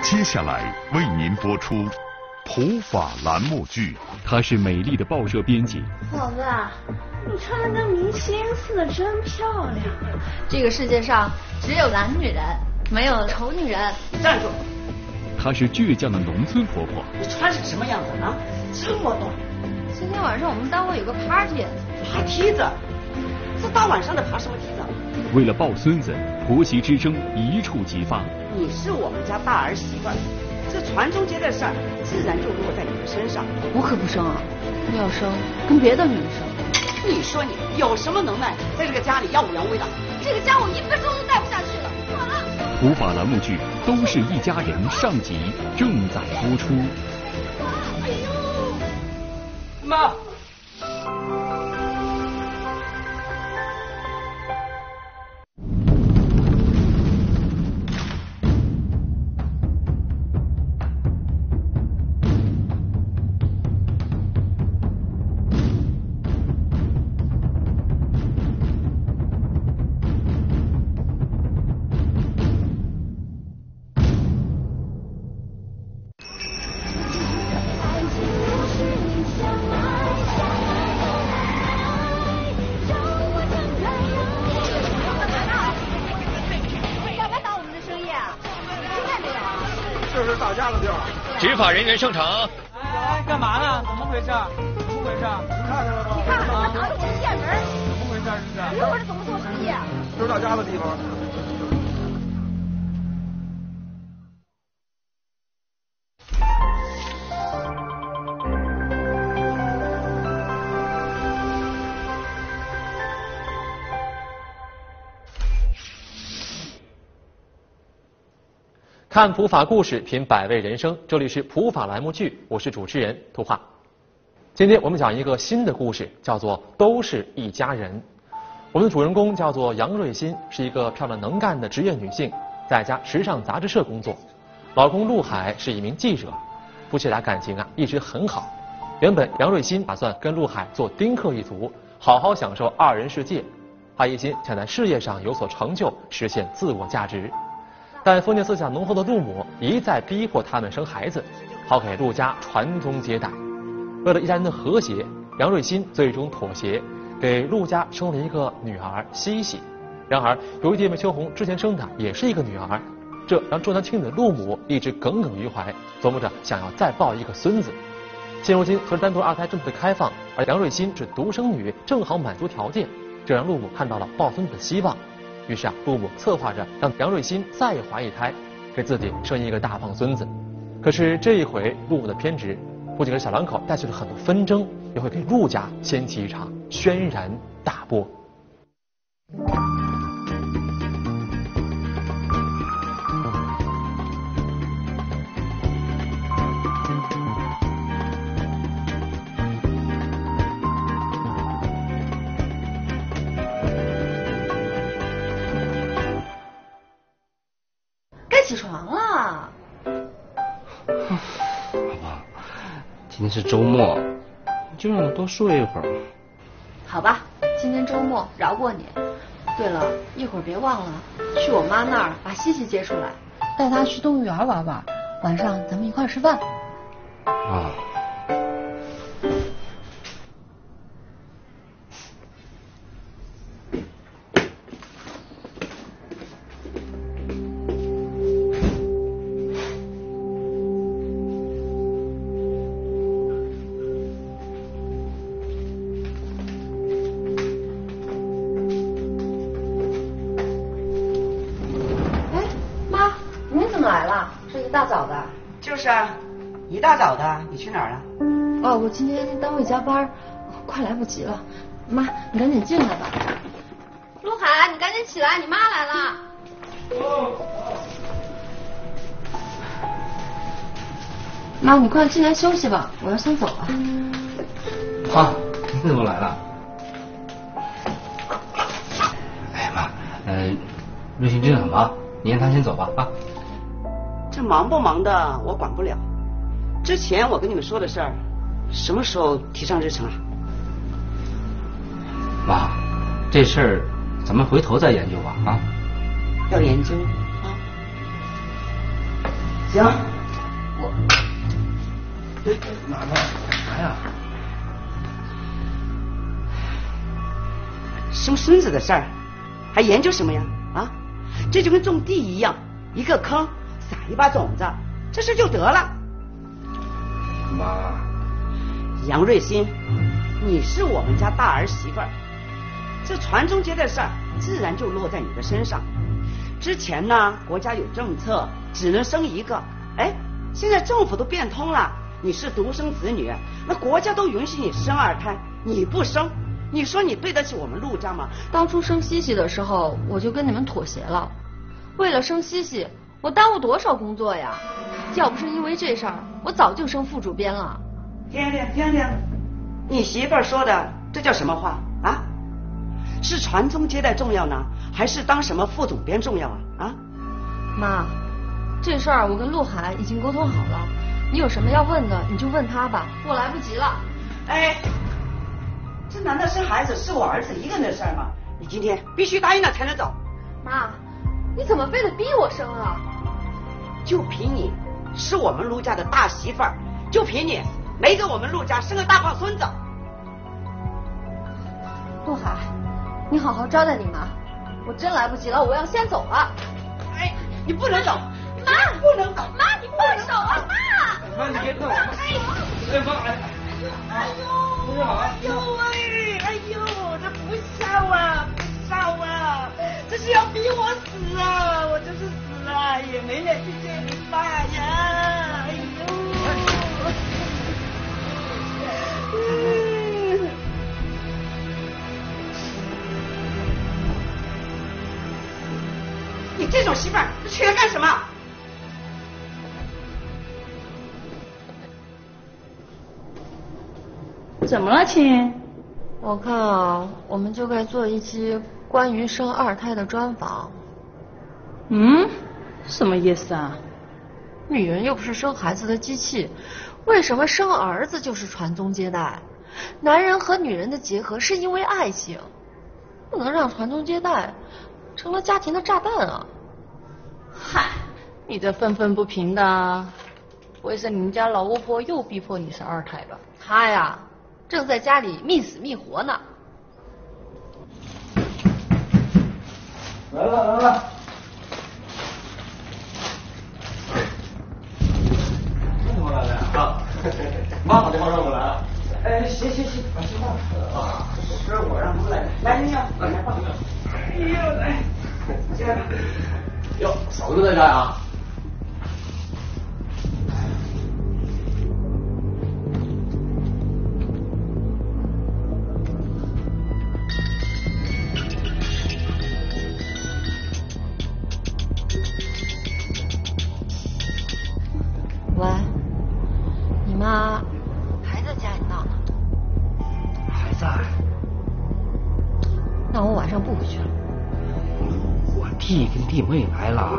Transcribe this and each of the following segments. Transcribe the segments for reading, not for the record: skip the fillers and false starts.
接下来为您播出普法栏目剧。 她是美丽的报社编辑。 宝子，你穿的跟明星似的，真漂亮。 这个世界上只有懒女人，没有丑女人。 站住！ 她是倔强的农村婆婆。 你穿成什么样子啊？这么短！ 今天晚上我们单位有个 party。 爬梯子？这大晚上的爬什么梯子？ 为了抱孙子，婆媳之争一触即发。 你是我们家大儿媳妇，这传宗接代事儿自然就落在你的身上。 我可不生啊，要生跟别的女人生。 你说你有什么能耐，在这个家里耀武扬威的？这个家我1分钟都待不下去了。完了。 普法栏目剧《都是一家人》上集正在播出。 哎呦，妈！ 这是打架的地儿。 执法人员上场。 哎，干嘛呢？怎么回事？怎么回事？你看见了吗？ 你看看他拿着我的线人。 怎么回事？这是？ 你说我这怎么做生意啊？ 这是打架的地方。 看普法故事，品百味人生。这里是普法栏目剧，我是主持人图画。今天我们讲一个新的故事，叫做《都是一家人》。我们的主人公叫做杨瑞欣，是一个漂亮能干的职业女性，在一家时尚杂志社工作。老公陆海是一名记者，夫妻俩感情一直很好。原本杨瑞欣打算跟陆海做丁克一族，好好享受2人世界。她一心想在事业上有所成就，实现自我价值。但封建思想浓厚的陆母一再逼迫他们生孩子，好给陆家传宗接代。为了一家人的和谐，杨瑞欣最终妥协，给陆家生了一个女儿西西。然而，由于弟妹秋红之前生的也是一个女儿，这让重男轻女的陆母一直耿耿于怀，琢磨着想要再抱一个孙子。现如今，随着单独2胎政策的开放，而杨瑞欣是独生女，正好满足条件，这让陆母看到了抱孙子的希望。于是陆母策划着让杨瑞欣再怀1胎，给自己生一个大胖孙子。可是这一回，陆母的偏执不仅给小两口带去了很多纷争，也会给陆家掀起一场轩然大波。 起床了， 老婆，今天是周末，就让我多睡一会儿。 好吧，今天周末饶过你。对了，一会儿别忘了去我妈那儿把西西接出来，带她去动物园玩玩，晚上咱们一块吃饭。 啊。 大早的， 就是啊，一大早的，你去哪儿了？ 哦，我今天单位加班，快来不及了。妈，你赶紧进来吧。陆海，你赶紧起来，你妈来了。妈，你快进来休息吧，我要先走了。 妈，你怎么来了？哎呀妈，瑞欣真的很忙，你让她先走吧啊。 这忙不忙的我管不了。之前我跟你们说的事儿，什么时候提上日程啊？ 妈，这事儿咱们回头再研究吧啊。 要研究啊？ 行。 妈妈，干啥呀？ 生孙子的事儿，还研究什么呀？啊，这就跟种地一样，一个坑撒一把种子，这事就得了。 妈， 杨瑞新，你是我们家大儿媳妇儿，这传宗接代事儿自然就落在你的身上。之前呢，国家有政策只能生一个，哎，现在政府都变通了，你是独生子女，那国家都允许你生二胎，你不生，你说你对得起我们陆家吗？ 当初生西西的时候，我就跟你们妥协了。为了生西西，我耽误多少工作呀？要不是因为这事儿，我早就升副主编了。 听听，你媳妇儿说的这叫什么话啊？是传宗接代重要呢，还是当什么副总编重要啊？啊？ 妈，这事儿我跟陆海已经沟通好了，你有什么要问的你就问他吧，我来不及了。 哎，这难道生孩子是我儿子一个人的事儿吗？你今天必须答应了才能走。 妈，你怎么非得逼我生啊？ 就凭你是我们陆家的大媳妇儿，就凭你没给我们陆家生个大胖孙子。 陆海，你好好招待你妈，我真来不及了，我要先走了。 哎，你不能走， 妈， 不能走， 妈，你放手啊，妈！ 妈，你别动！哎妈， 哎呦，这不孝啊，不孝啊，这是要逼我死啊！我就是死了也没脸去见你爸呀！哎呦！你这种媳妇儿娶来干什么？ 怎么了，亲？ 我看啊，我们就该做一期关于生二胎的专访。 什么意思啊？ 女人又不是生孩子的机器，为什么生儿子就是传宗接代？男人和女人的结合是因为爱情，不能让传宗接代成了家庭的炸弹啊！ 嗨，你这愤愤不平的，不会是你们家老巫婆又逼迫你生二胎吧？ 她呀，正在家里觅死觅活呢。 来了。你怎么来了啊？妈打电话让我来了。 哎，行，吃饭啊！是我让他们来，来你呀，来吧。哎呦，来，进来吧。 哟，嫂子在家呀？ 喂，你妈还在家里闹呢？ 还在。 那我晚上不回去了。 我弟跟弟妹来了。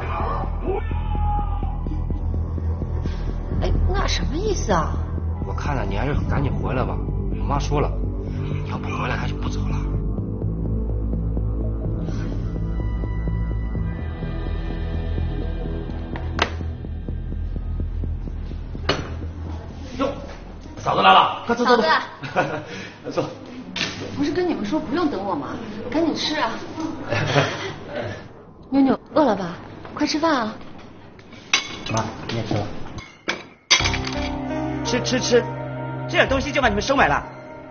哎，那什么意思啊？ 我看了，你还是赶紧回来吧。我妈说了，你要不回来，她就不走了。哟，嫂子来了，快坐。 嫂子， 坐。 不是跟你们说不用等我吗？赶紧吃啊！妞妞，饿了吧？快吃饭啊！ 妈，你也吃吧。 吃，这点东西就把你们收买了？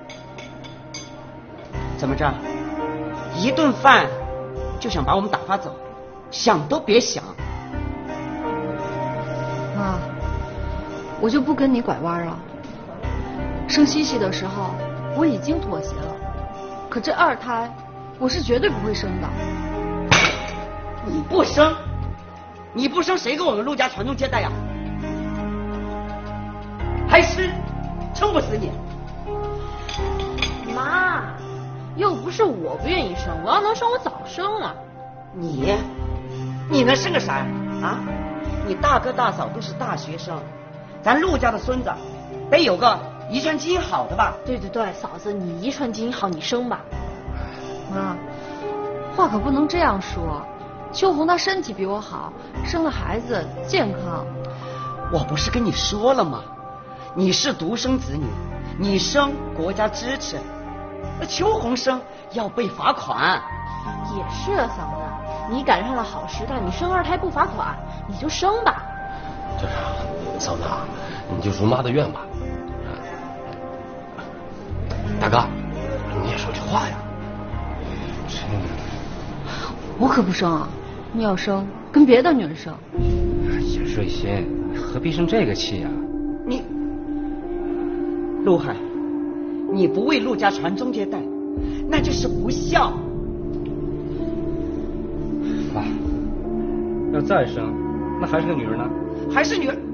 怎么着？一顿饭就想把我们打发走？想都别想！ 妈，我就不跟你拐弯了。生西西的时候我已经妥协了，可这二胎我是绝对不会生的。 你不生谁跟我们陆家传宗接代呀？还吃，撑不死你！ 妈，又不是我不愿意生，我要能生我早生了。 你能生个啥呀？啊，你大哥大嫂都是大学生，咱陆家的孙子得有个遗传基因好的吧？ 对，嫂子，你遗传基因好，你生吧。 妈，话可不能这样说。秋红她身体比我好，生了孩子健康。 我不是跟你说了吗？你是独生子女，你生国家支持，秋红生要被罚款。 也是啊，嫂子，你赶上了好时代，你生二胎不罚款，你就生吧。 这是嫂子，你就如妈的愿吧。大哥，你也说句话呀。 我可不生啊！你要生，跟别的女人生。 叶瑞欣，何必生这个气呀？ 你，陆海，你不为陆家传宗接代，那就是不孝。 爸，要再生，那还是个女儿呢？ 还是女儿，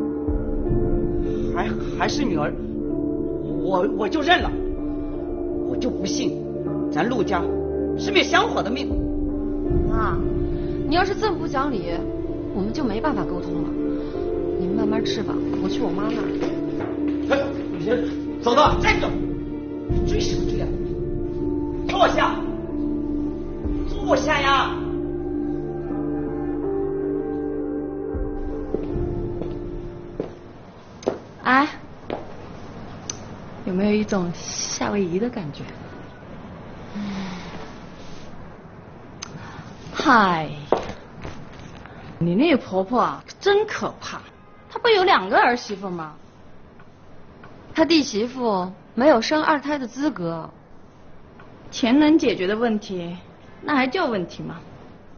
还是女儿，我就认了，我就不信咱陆家是灭香火的命。 妈，你要是这么不讲理，我们就没办法沟通了。你们慢慢吃吧，我去我妈那儿。 哎，雨欣，嫂子， 站住！追什么追啊？坐下，坐下呀！ 哎，有没有一种夏威夷的感觉？嗨，你那个婆婆啊，真可怕！她不有2个儿媳妇吗？ 她弟媳妇没有生二胎的资格。 钱能解决的问题，那还叫问题吗？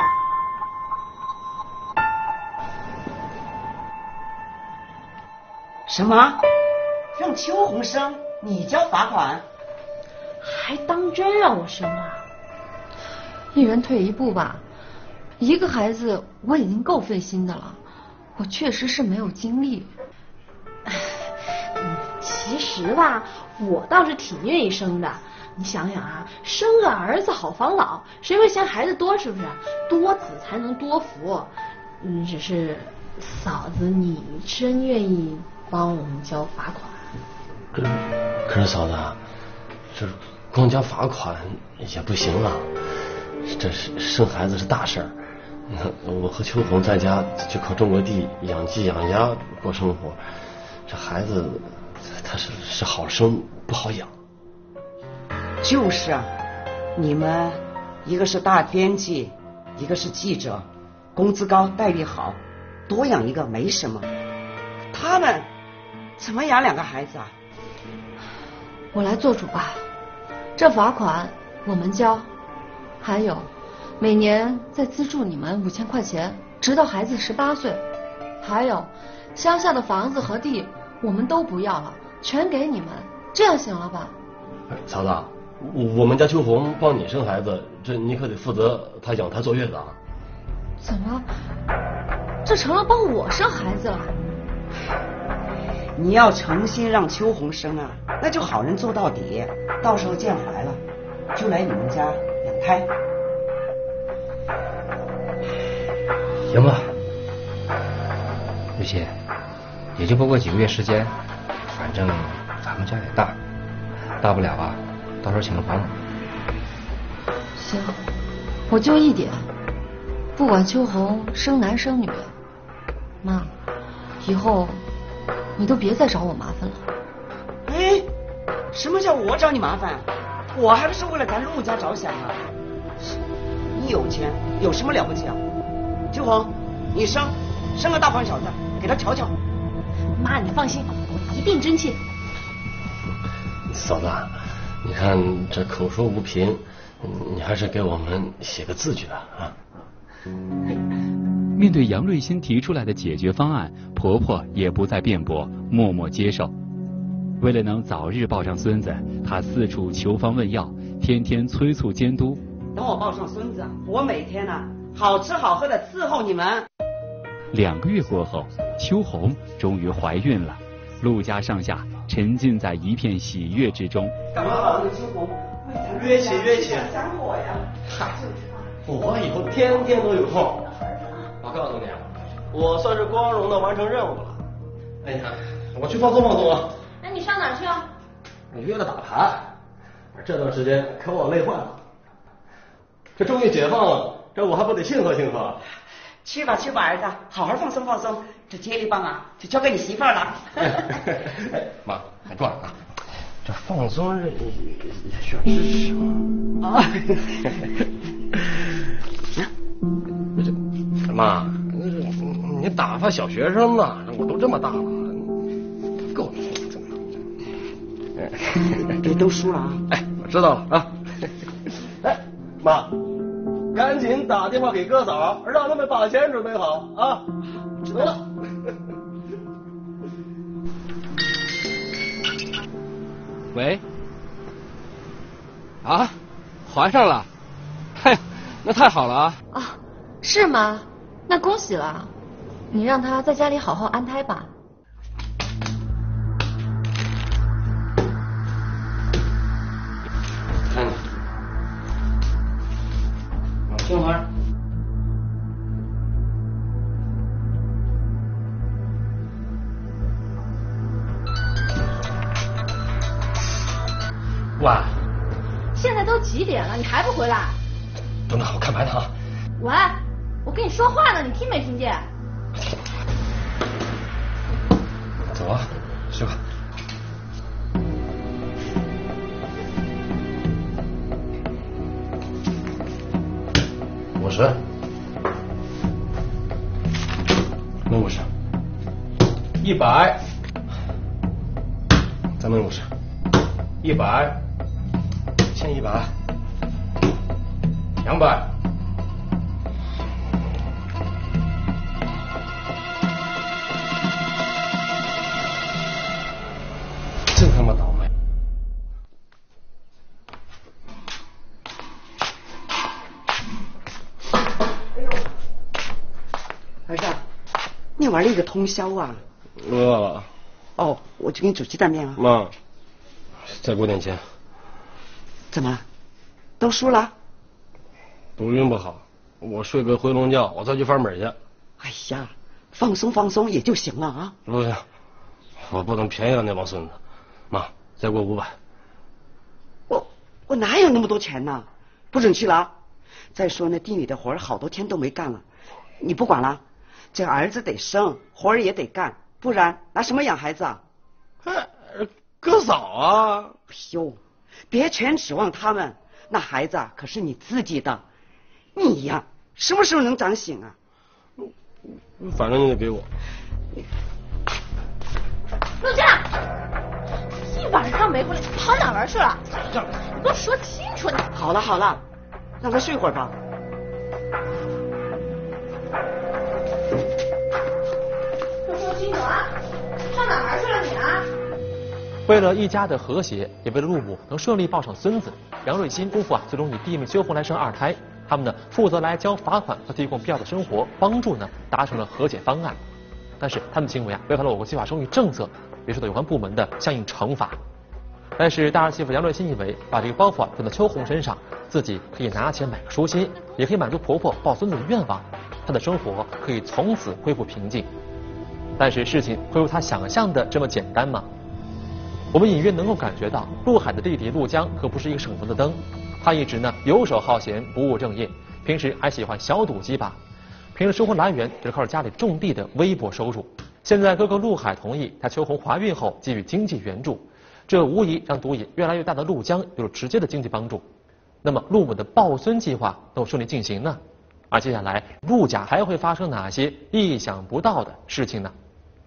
什么？让秋红生，你交罚款？ 还当真让我生啊？一人退一步吧，一个孩子我已经够费心的了，我确实是没有精力。 其实吧，我倒是挺愿意生的。你想想啊，生个儿子好防老，谁会嫌孩子多？是不是？多子才能多福。只是嫂子，你真愿意帮我们交罚款？ 可是嫂子，这光交罚款也不行啊。这是生孩子是大事儿，我和秋红在家就靠种个地、养鸡养鸭过生活，这孩子他是好生不好养。 就是啊，你们一个是大编辑，一个是记者，工资高待遇好，多养一个没什么。他们怎么养2个孩子啊？ 我来做主吧，这罚款我们交，还有每年再资助你们5000块钱，直到孩子18岁。还有乡下的房子和地我们都不要了，全给你们，这样行了吧？ 嫂子，我们家秋红帮你生孩子，这你可得负责她养她坐月子啊。 怎么，这成了帮我生孩子了？ 你要诚心让秋红生啊，那就好人做到底，到时候见怀了就来你们家养胎。 行吧，瑞欣，也就不过几个月时间，反正咱们家也大不了啊，到时候请个保姆。 行，我就一点，不管秋红生男生女，妈，以后你都别再找我麻烦了。 哎，什么叫我找你麻烦？我还不是为了咱陆家着想啊！你有钱有什么了不起啊？秋红，你生个大胖小子给他瞧瞧。 妈，你放心，一定争气。 嫂子，你看这口说无凭，你还是给我们写个字据吧啊。 面对杨瑞欣提出来的解决方案，婆婆也不再辩驳，默默接受。为了能早日抱上孙子，她四处求方问药，天天催促监督。 等我抱上孙子，我每天呢好吃好喝的伺候你们。 2个月过后，秋红终于怀孕了，陆家上下沉浸在一片喜悦之中。 干嘛把这个秋红约起想我呀？ 嗨，我以后天天都有空。我告诉你，我算是光荣的完成任务了。哎呀，我去放松放松啊。 那你上哪儿去啊？ 我约了打牌，这段时间可我累坏了。这终于解放了，这我还不得庆贺庆贺？ 去吧去吧，儿子，好好放松放松。这接力棒啊，就交给你媳妇儿了。 妈，还转啊！这放松这需要支持吗？ 啊。 妈，你打发小学生呢？我都这么大了，够了。 这都输了啊！ 哎，我知道了啊。哎，妈，赶紧打电话给哥嫂，让他们把钱准备好啊！知道了。 喂？啊，怀上了？嘿，那太好了啊！ 啊，是吗？那恭喜了。你让他在家里好好安胎吧。 看你，老听话。喂， 现在都几点了，你还不回来？ 等等，我看牌呢啊。 喂，我跟你说话呢，你听没听见？ 走啊，去吧。50，没50， 100， 再没50， 100， 1100， 200。 真他妈倒霉！ 儿子，你玩了一个通宵啊？ 饿了。 哦，我去给你煮鸡蛋面啊。 妈，再给我点钱。 怎么，都输了？ 赌运不好，我睡个回笼觉，我再去翻本去。 哎呀，放松放松也就行了啊。 不行，我不能便宜了那帮孙子。妈，再给我500。 我哪有那么多钱呢？不准去了啊！再说那地里的活好多天都没干了，你不管了？这儿子得生，活儿也得干，不然拿什么养孩子啊？ 哥嫂啊！ 哎呦，别全指望他们，那孩子啊可是你自己的，你呀什么时候能长醒啊？ 反正你得给我。 陆佳，一晚上没回来，跑哪玩去了？你给我说清楚！ 好了好了，让他睡会儿吧。 说清楚啊！上哪玩去了你啊？ 为了一家的和谐，也为了陆母能顺利抱上孙子，杨瑞新夫妇最终以弟妹秋红来生2胎。他们呢负责来交罚款和提供必要的生活帮助呢，达成了和解方案。但是他们行为违反了我国计划生育政策，也受到有关部门的相应惩罚。但是大儿媳妇杨瑞新以为把这个包袱转到秋红身上，自己可以拿钱买个舒心，也可以满足婆婆抱孙子的愿望，她的生活可以从此恢复平静。但是事情会如她想象的这么简单吗？我们隐约能够感觉到，陆海的弟弟陆江可不是一个省油的灯，他一直呢游手好闲，不务正业，平时还喜欢小赌鸡把，平时生活来源就是靠着家里种地的微薄收入。现在哥哥陆海同意他秋红怀孕后给予经济援助，这无疑让赌瘾越来越大的陆江有了直接的经济帮助。那么陆母的抱孙计划能否顺利进行呢？而接下来陆家还会发生哪些意想不到的事情呢？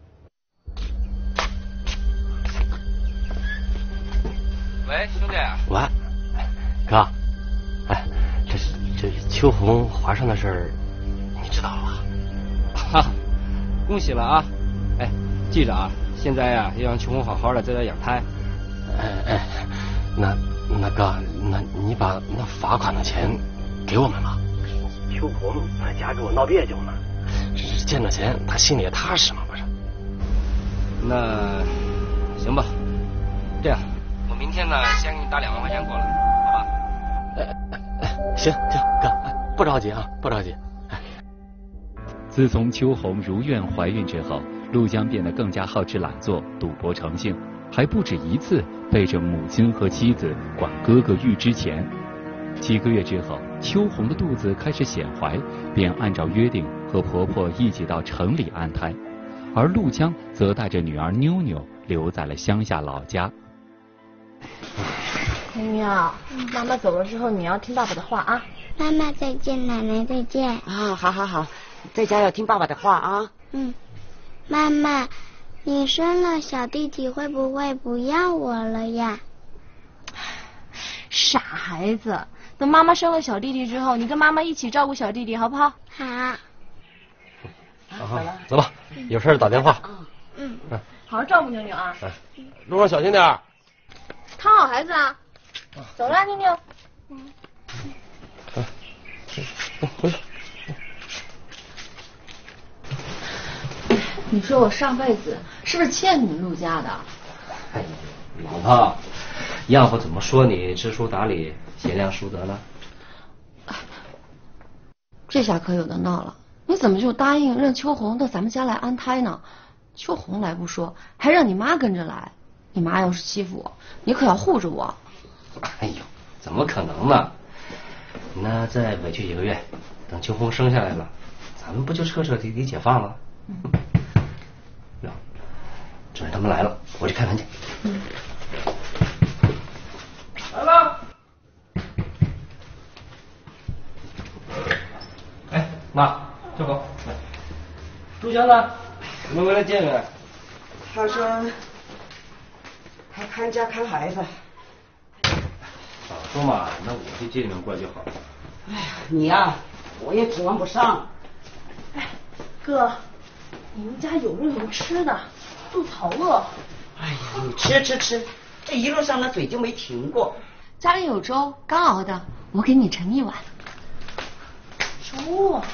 喂，兄弟。 喂，哥，哎，这秋红怀上的事儿，你知道了吧？ 哈，恭喜了啊！哎，记着啊，现在呀要让秋红好好的在这养胎。 哎，那哥，那你把那罚款的钱给我们吧。秋红在家给我闹别扭呢，这见了钱，他心里也踏实嘛，不是？ 那行吧，这样。我明天呢，先给你打2万块钱过来，好吧？ 行，哥，不着急啊，不着急。 自从秋红如愿怀孕之后，陆江变得更加好吃懒做，赌博成性，还不止一次背着母亲和妻子管哥哥浴之前。 几个月之后，秋红的肚子开始显怀，便按照约定和婆婆一起到城里安胎，而陆江则带着女儿妞妞留在了乡下老家。 妞妞，妈妈走了之后你要听爸爸的话啊。 妈妈再见，奶奶再见。 啊，好好好，在家要听爸爸的话啊。 嗯，妈妈，你生了小弟弟会不会不要我了呀？ 傻孩子，等妈妈生了小弟弟之后，你跟妈妈一起照顾小弟弟，好不好？ 好。 好，走吧，有事打电话。 嗯。 好好照顾妞妞啊。 路上小心点。 看好孩子啊。走了，妞妞。 回去。 你说我上辈子是不是欠你陆家的？ 哎，老婆，要不怎么说你知书达理、贤良淑德呢？ 这下可有的闹了，你怎么就答应让秋红到咱们家来安胎呢？秋红来不说，还让你妈跟着来。你妈要是欺负我，你可要护着我。 哎呦，怎么可能呢？那再委屈几个月，等秋红生下来了，咱们不就彻彻底底解放了？哟，主任他们来了，我去开门去。 来了。哎，妈，秋红，陆江呢？ 你们回来见看。 他说还看家看孩子。 早说嘛，那我去接你们过来就好了。 哎呀，你呀，我也指望不上。 哎，哥，你们家有没有什么吃的？肚子好饿。 哎呀，你吃，这一路上呢嘴就没停过。 家里有粥，刚熬的，我给你盛一碗。 粥啊！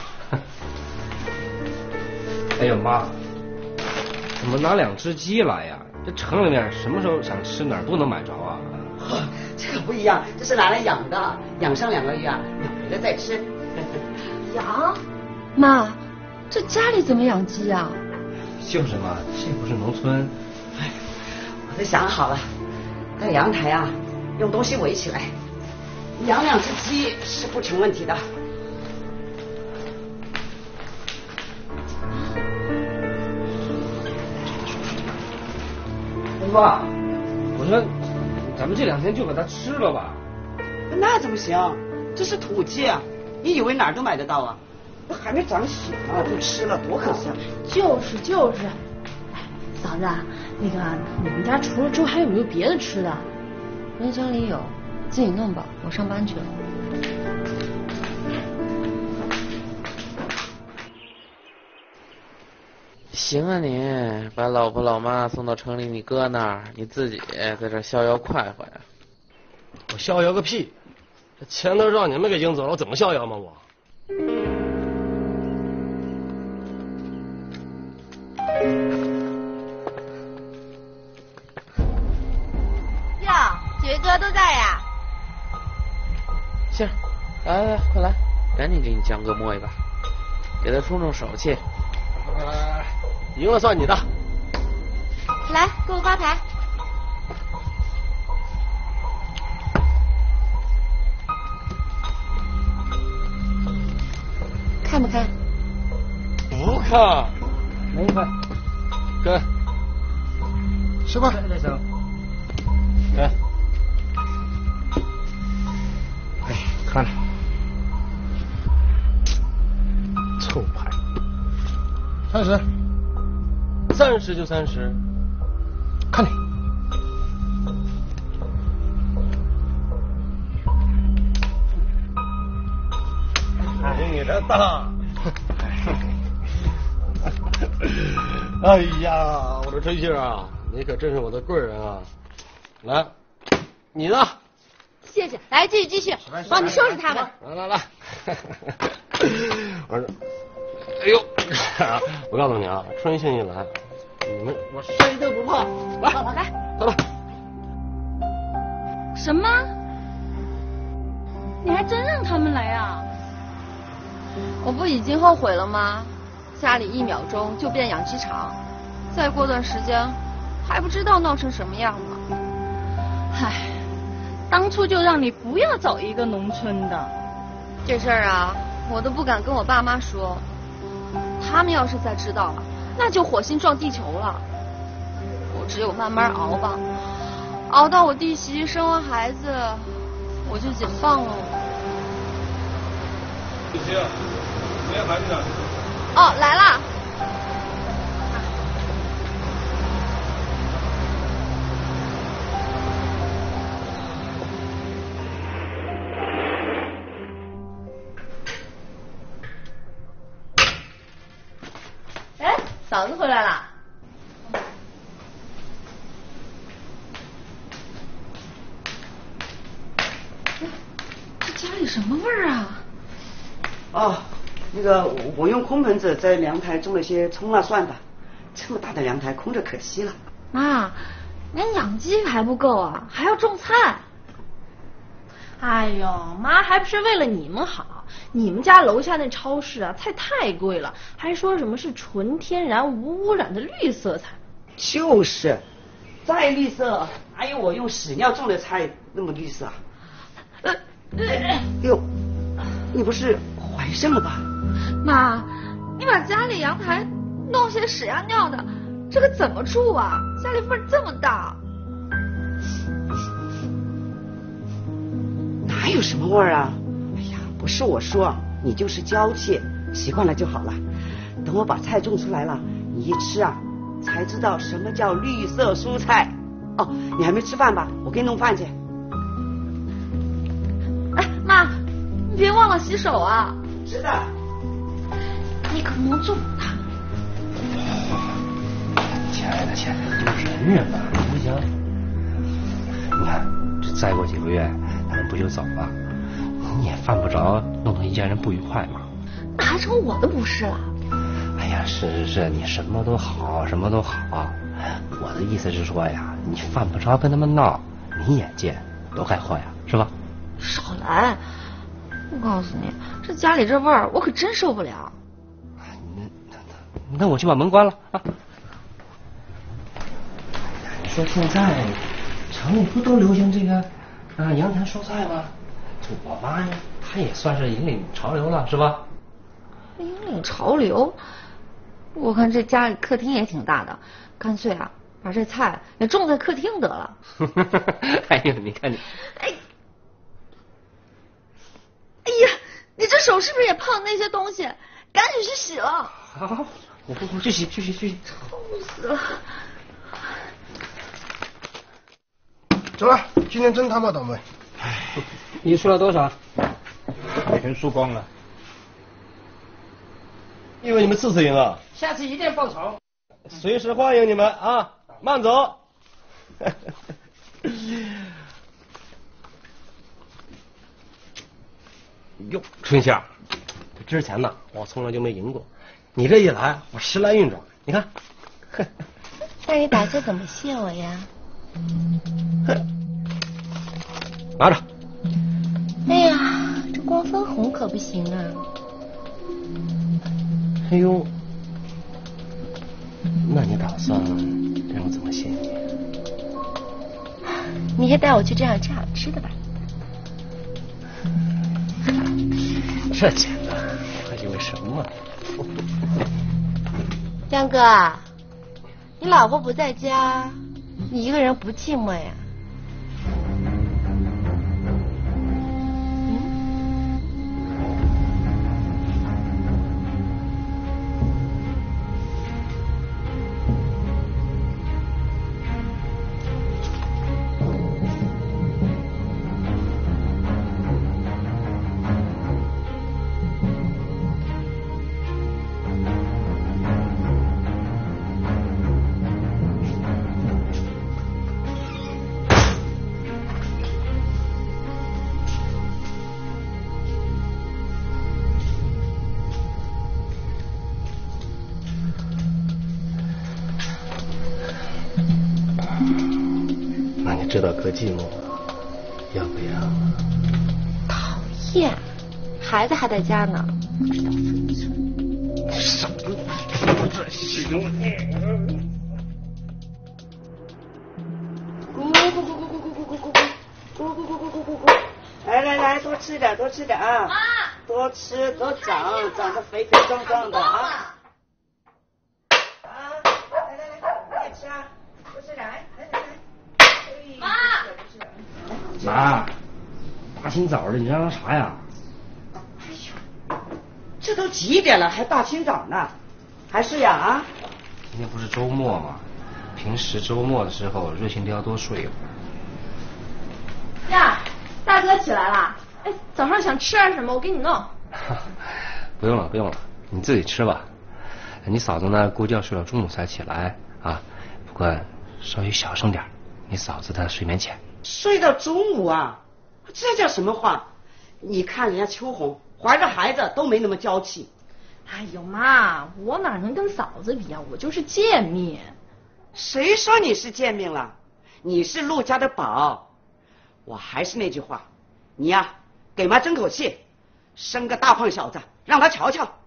哎呦妈，怎么拿2只鸡来呀？这城里面什么时候想吃哪儿都能买着啊？ 这个不一样，这是拿来养的，养上2个月啊，养回来再吃。 养？妈，这家里怎么养鸡啊？ 就是嘛，这不是农村。 哎，我都想好了，在阳台啊，用东西围起来，养2只鸡是不成问题的。 爸，我说咱们这2天就把它吃了吧。 那怎么行？这是土鸡啊，你以为哪儿都买得到啊？那还没长血呢，就吃了，多可惜啊！ 就是。哎，嫂子，那个你们家除了粥还有没有别的吃的？ 冰箱里有，自己弄吧，我上班去了。 行啊你，把老婆老妈送到城里你哥那儿，你自己在这逍遥快活呀？ 我逍遥个屁！这钱都让你们给赢走了，我怎么逍遥嘛我？ 哟，几位哥都在呀？ 杏儿，来，快来，赶紧给你江哥摸一把，给他冲手气。 来，赢了算你的。 来，给我刮牌。 看不看？ 不看。 没看。 跟。 10块。那行。 跟。 哎，看着。 臭牌。 30。30就30。 看你。 你这大。 哎呀，我的春杏啊，你可真是我的贵人啊！来，你呢？ 谢谢，来继续，帮你收拾他们。 来，我说，哎呦，我告诉你啊，春杏一来，你们我谁都不怕。 来， 走吧。 什么？你还真让他们来啊？ 我不已经后悔了吗？家里1秒钟就变养鸡场，再过段时间还不知道闹成什么样呢。 唉， 当初就让你不要找一个农村的。 这事儿啊，我都不敢跟我爸妈说，他们要是再知道了，那就火星撞地球了。我只有慢慢熬吧，熬到我弟媳生完孩子，我就解放了。 弟媳，没孩子呢？ 哦，来啦！ 哎，嫂子回来啦。 这家里什么味儿啊？ 哦，那个我用空盆子在凉台种了些葱啊蒜的，这么大的凉台空着可惜了。 妈，连养鸡还不够啊，还要种菜。 哎呦，妈还不是为了你们好。你们家楼下那超市啊，菜太贵了，还说什么是纯天然无污染的绿色菜。 就是，再绿色，哪有我用屎尿种的菜那么绿色啊？哟，你不是怀上了吧？ 妈，你把家里阳台弄些屎呀尿的，这个怎么住啊？家里味儿这么大。 哪有什么味儿啊？哎呀，不是我说，你就是娇气，习惯了就好了。等我把菜种出来了，你一吃啊，才知道什么叫绿色蔬菜。哦，你还没吃饭吧？我给你弄饭去。 哎，妈，你别忘了洗手啊。 是的。 你可不能种它。 亲爱的，亲爱的，就忍忍吧，不行。你看，这再过几个月，咱们不就走了？你也犯不着弄得一家人不愉快嘛。 那还成我的不是了？ 哎呀，是，你什么都好，什么都好。我的意思是说呀，你犯不着跟他们闹，你眼见多害祸呀，是吧？ 少来！我告诉你，这家里这味儿，我可真受不了。 那我去把门关了啊！你说现在城里不都流行这个阳台蔬菜吗？我妈呀，她也算是引领潮流了，是吧？ 引领潮流？我看这家里客厅也挺大的，干脆啊，把这菜也种在客厅得了。 哎呦，你看你， 哎呀，你这手是不是也碰那些东西？赶紧去洗了。 好，我去洗。 臭死了！ 走了，今天真他妈倒霉。 你输了多少？我全输光了。 以为你们次次赢了？ 下次一定报仇。 随时欢迎你们啊！慢走。哟，春夏，之前呢，我从来就没赢过。你这一来，我时来运转。你看， 那你打算怎么谢我呀？ 拿着。 哎呀，这光分红可不行啊！ 哎呦，那你打算让我怎么谢你？ 你先带我去这样吃好吃的吧。 这简单，我还以为什么？ 江哥，你老婆不在家，你一个人不寂寞呀？ 知道哥寂寞，要不要？ 讨厌，孩子还在家呢，不知道分寸。 少这行你！ 咕咕咕咕咕咕咕咕咕咕咕咕咕咕咕。 吃点，多吃点啊！多吃多长，长得肥肥壮壮的啊！来吃啊，多吃点，来。 妈，大清早的，你嚷嚷啥呀？ 哎呦，这都几点了，还大清早呢？还睡呀啊？ 今天不是周末吗？平时周末的时候，瑞鑫都要多睡一会儿。 呀，大哥起来啦！哎，早上想吃点什么，我给你弄。 不用了，你自己吃吧。你嫂子呢，估计要睡到中午才起来啊。不过稍微小声点，你嫂子的睡眠浅。 睡到中午啊？这叫什么话？你看人家秋红怀着孩子都没那么娇气。 哎呦妈，我哪能跟嫂子比啊？我就是贱命。 谁说你是贱命了？你是陆家的宝。我还是那句话，你呀，给妈争口气，生个大胖小子，让他瞧瞧。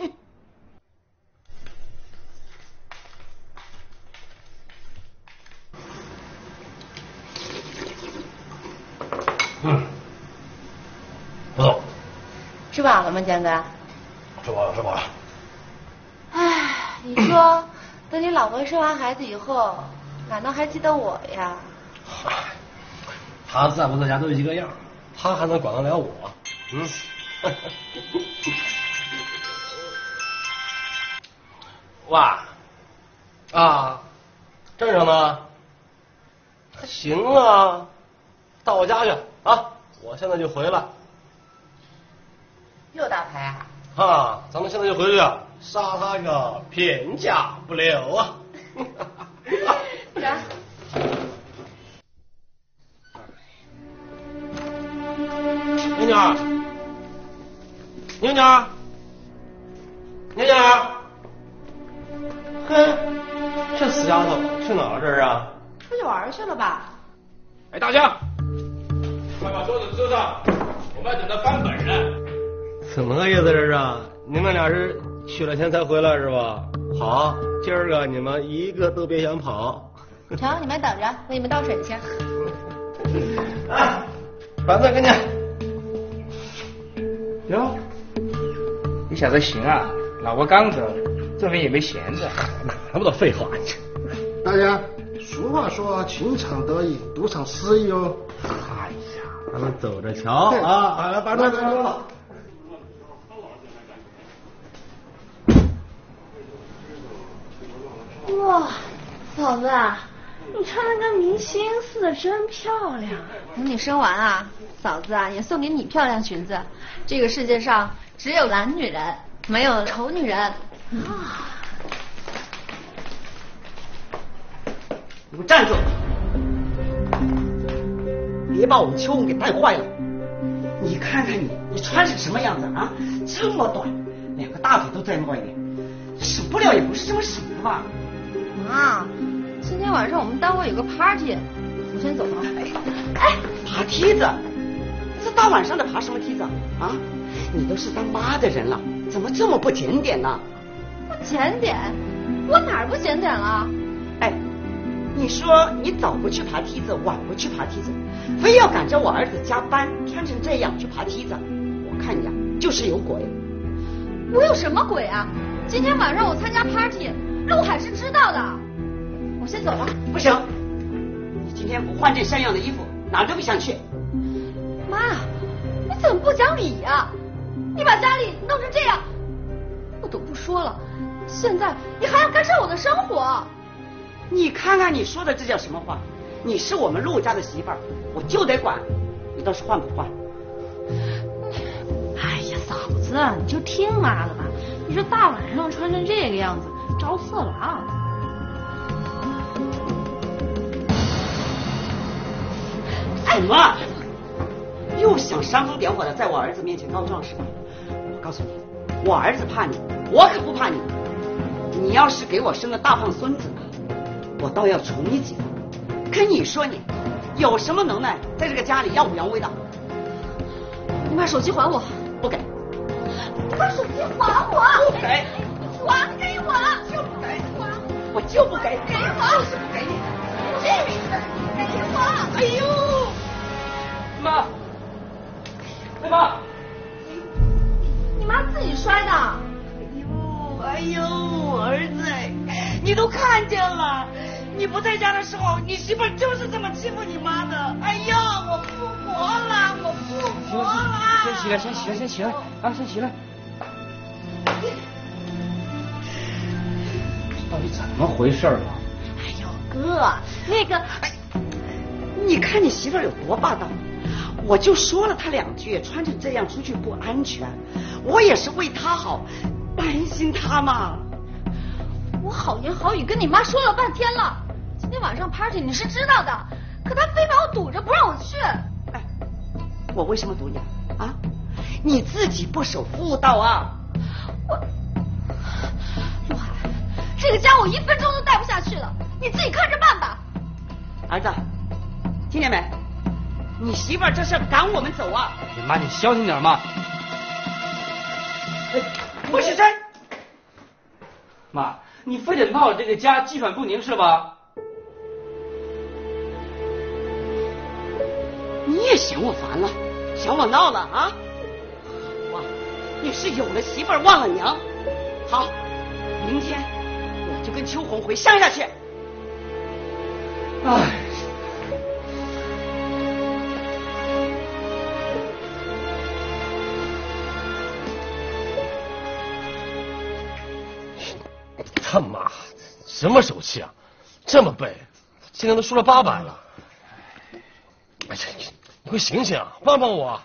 不走。 吃饱了吗，江哥？ 吃饱了。 哎，你说，等你老婆生完孩子以后，哪能还记得我呀？ 他在不在家都一个样，他还能管得了我？哇，啊，镇上呢？行啊，到我家去啊！我现在就回来。 又打牌啊？ 啊，咱们现在就回去，杀他个片甲不留啊！ 来。 妞妞，哼，这死丫头去哪儿这是啊？ 出去玩去了吧？ 哎，大象，快把桌子收上，我们要等他翻本呢。 怎么个意思这是？你们俩是取了钱才回来是吧？好，今儿个你们一个都别想跑。 成，你们等着，给你们倒水去。 哎，板子给你。 哟，你小子行啊，老婆刚走，这边也没闲着。 那么多废话。 大家俗话说情场得意，赌场失意哦。 哎呀，咱们走着瞧啊！来，把桌子收了。 哇，嫂子，你穿的跟明星似的，真漂亮。 等你生完啊，嫂子啊也送给你漂亮裙子。这个世界上只有懒女人，没有丑女人。 你给我站住！别把我们秋红给带坏了。你看看你穿成什么样子啊？这么短，两个大腿都在外面，省不了也不是这么省的吧？ 妈，今天晚上我们单位有个 party， 我先走了。 哎，爬梯子？这大晚上的爬什么梯子啊？你都是当妈的人了，怎么这么不检点呢？ 不检点？我哪儿不检点了？ 哎，你说你早不去爬梯子，晚不去爬梯子，非要赶着我儿子加班，穿成这样去爬梯子，我看你啊就是有鬼。 我有什么鬼啊？今天晚上我参加 party， 陆海是知道的。我先走了。 不行，你今天不换件像样的衣服，哪儿都不想去。 妈，你怎么不讲理呀？你把家里弄成这样，我都不说了，现在你还要干涉我的生活。 你看看你说的这叫什么话？你是我们陆家的媳妇儿，我就得管，你倒是换不换？ 哎呀，嫂子，你就听妈的吧。你说大晚上穿成这个样子，招色狼。 怎么？又想煽风点火的在我儿子面前告状是吧？我告诉你，我儿子怕你，我可不怕你。你要是给我生个大胖孙子，我倒要宠你几分。可你说你有什么能耐，在这个家里耀武扬威的？ 你把手机还我！ 不给！ 你把手机还我！ 不给！ 还给我！ 就不给！我就不给！ 给我！ 就是不给你！ 给我！ 哎呦！ 妈！ 哎妈！ 你妈自己摔的。 哎呦，儿子，你都看见了。你不在家的时候，你媳妇就是这么欺负你妈的。哎呀，我复活了，我复活了！ 先起来，先起来，先起来啊！先起来。到底怎么回事啊？ 哎呦，哥，那个，你看你媳妇有多霸道，我就说了她2句，穿成这样出去不安全，我也是为她好，担心她嘛。 我好言好语跟你妈说了半天了，今天晚上 party 你是知道的，可她非把我堵着不让我去。 哎，我为什么堵你啊？你自己不守妇道啊！ 陆海，这个家我1分钟都待不下去了，你自己看着办吧。 儿子，听见没？你媳妇儿这是赶我们走啊！ 妈，你消停点嘛！ 不许争！ 妈，你非得闹这个家鸡犬不宁是吧？ 你也嫌我烦了，嫌我闹了啊？哇，你是有了媳妇儿忘了娘。好，明天我就跟秋红回乡下去。 哎。 他妈，什么手气啊？这么背，今天都输了800了。哎呀，你快醒醒，帮帮我！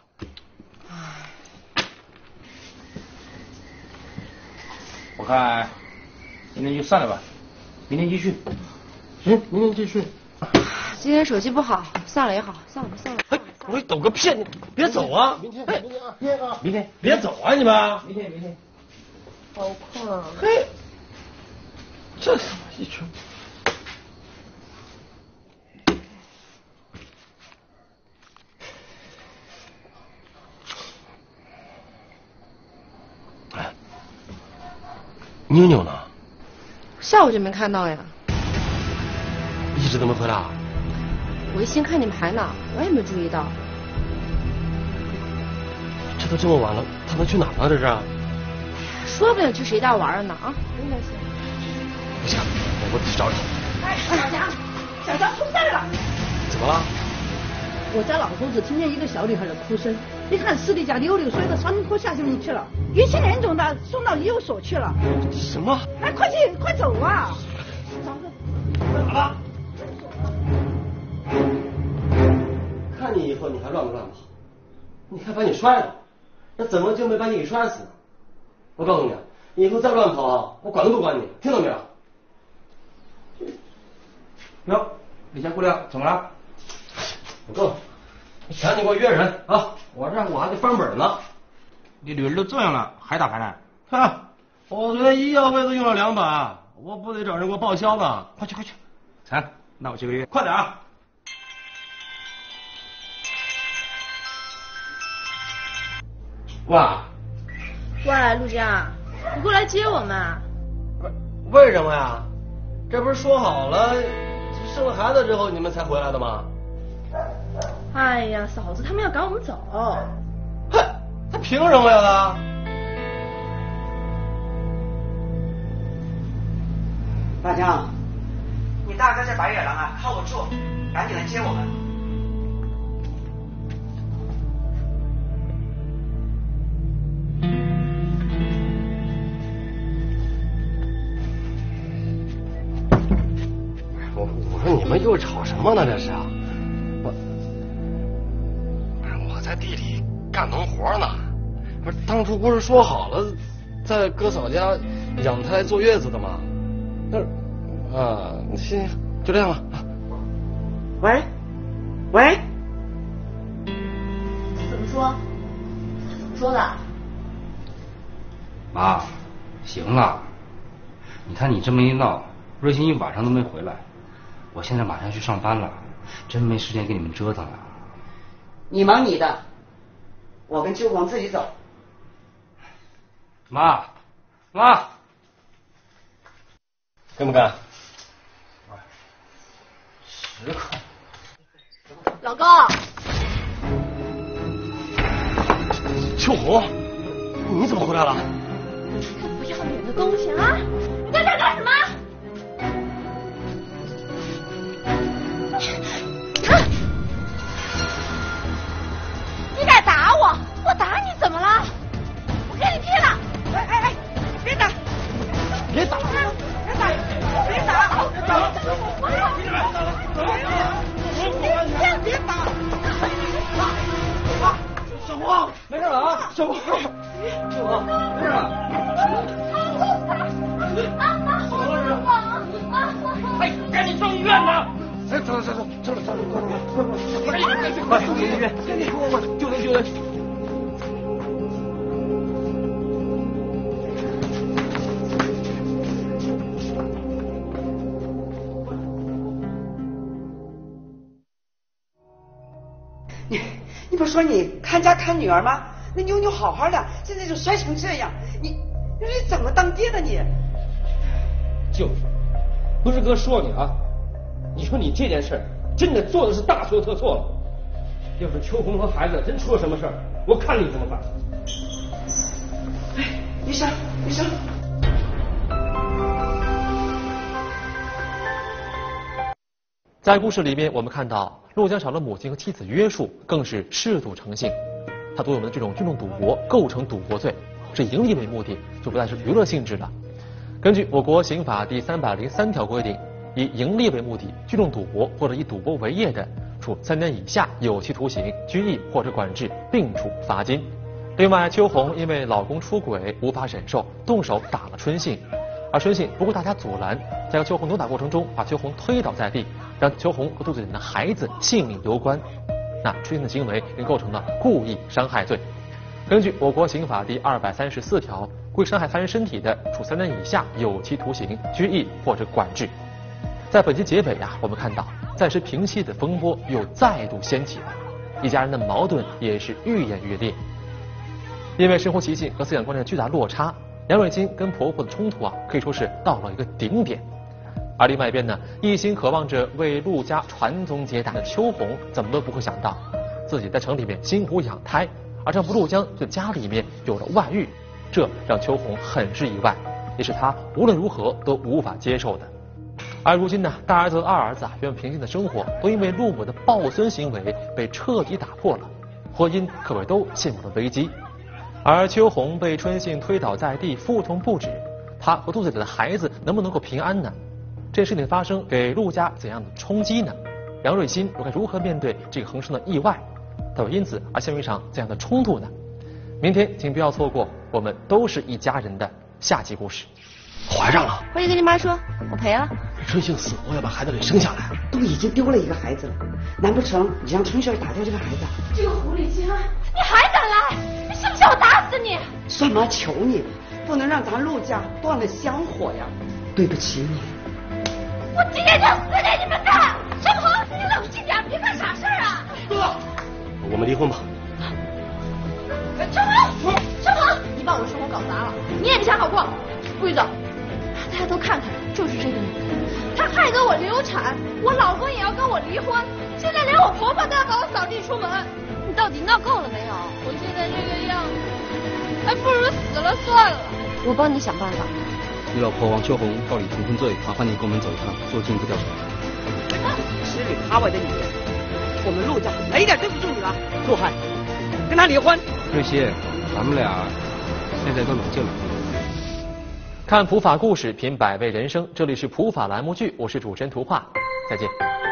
我看今天就算了吧，明天继续。 行，明天继续。 今天手气不好，算了也好，算了吧，算了。 哎，我抖个屁！你别走啊！明天啊，明天别走啊！你们明天。 好困啊！ 嘿，这他妈一群。哎，妞妞呢？ 下午就没看到呀。 一直都没回来啊？ 微信看你们还呢，我也没注意到。 这都这么晚了，他能去哪呢？这是？ 说不定去谁家玩呢啊！不用担心。 不行，我得去找找。 哎，小强出事了！ 怎么了？ 我家老头子听见一个小女孩的哭声，一看是你家溜溜摔到山坡下去去了，语气严重的送到医务所去了。 什么？ 哎，快去，快走啊！ 好了。看你以后你还乱不乱跑？你看把你摔了，那怎么就没把你给摔死呢？我告诉你，以后再乱跑啊，我管都不管你，听到没有？ 哟，李家姑娘怎么了？ 我告诉你，赶紧给我约人啊！我还得翻本呢。 你女儿都这样了，还打牌呢？ 哈，我昨天医药费都用了200，我不得找人给我报销呢。快去！ 成，那我这个月快点啊！ 喂，陆佳，你过来接我们。 为什么呀？这不是说好了生了孩子之后你们才回来的吗？ 哎呀，嫂子他们要赶我们走。 哼，他凭什么呀他？ 大江，你大哥在白野狼啊，靠不住，赶紧来接我们。 我说你们又吵什么呢？这是我在地里干农活呢。不是当初不是说好了在哥嫂家养胎坐月子的吗？行，就这样吧。 喂， 怎么说？怎么说的？ 妈，行了，你看你这么一闹，瑞鑫一晚上都没回来。我现在马上去上班了，真没时间给你们折腾了。 你忙你的，我跟秋红自己走。 妈， 跟不跟？10块。 老公， 秋红，你怎么回来了？ 这不要脸的东西啊！你在这干什么？你敢打我？我打你怎么了？我跟你拼了！哎，别打！ 别打！ 别打！别打！别打！ 小红，没事了啊！小红，没事了。 哎，赶紧送医院吧！ 哎，走，快送医院！快，救人！ 你不说你看家看女儿吗？那妞妞好好的，现在就摔成这样，你怎么当爹的你？ 舅父，不是哥说你啊，你说你这件事真的做的是大错特错了。要是秋红和孩子真出了什么事儿，我看你怎么办。 哎，医生。 在故事里面，我们看到陆江少了母亲和妻子约束，更是嗜赌成性。他对我们的这种聚众赌博构成赌博罪，是盈利为目的，就不再是娱乐性质了。根据我国刑法第303条规定，以盈利为目的聚众赌博或者以赌博为业的，处3年以下有期徒刑、拘役或者管制，并处罚金。另外，秋红因为老公出轨无法忍受，动手打了春信，而春信不顾大家阻拦，在和秋红扭打过程中把秋红推倒在地，让秋红和肚子里的孩子性命攸关。那春信的行为已构成了故意伤害罪。根据我国刑法第234条，故意伤害他人身体的，处3年以下有期徒刑、拘役或者管制。在本集结尾我们看到暂时平息的风波又再度掀起了，一家人的矛盾也是愈演愈烈。因为生活习性和思想观念的巨大落差，杨瑞金跟婆婆的冲突可以说是到了一个顶点。而另外一边呢，一心渴望着为陆家传宗接代的秋红，怎么都不会想到自己在城里面辛苦养胎，而丈夫陆江在家里面有了外遇，这让秋红很是意外，也是她无论如何都无法接受的。而如今呢，大儿子和二儿子原本平静的生活，都因为陆母的抱孙行为被彻底打破了，婚姻可谓都陷入了危机。而秋红被春信推倒在地，腹痛不止，她和肚子里的孩子能不能够平安呢？这事情发生给陆家怎样的冲击呢？杨瑞欣又该如何面对这个横生的意外？他会因此而陷入一场怎样的冲突呢？明天请不要错过我们都是一家人的下集故事。 怀上了， 回去跟你妈说，我赔了。 春信死活要把孩子给生下来， 都已经丢了一个孩子了，难不成你让春杏打掉这个孩子？ 这个狐狸精，你还敢来？你信不信我打死你？ 算妈求你了，不能让咱陆家断了香火呀！对不起你。 我今天就死给你们看！秋红，你冷静点，别干傻事啊！ 哥，我们离婚吧。 秋红，你把我的生活搞砸了，你也别想好过。不许走！大家都看看，就是这个女人，她害得我流产，我老公也要跟我离婚，现在连我婆婆都要把我扫地出门。你到底闹够了没有？我现在这个样子，还不如死了算了。我帮你想办法。 你老婆王秋红告你重婚罪，麻烦你跟我们走一趟，做进一步调查。 十里八外的女人，我们陆家哪一点对不住你了？陆汉，跟他离婚。 瑞希，咱们俩现在都冷静了。 看普法故事，品百味人生，这里是普法栏目剧，我是主持人图画，再见。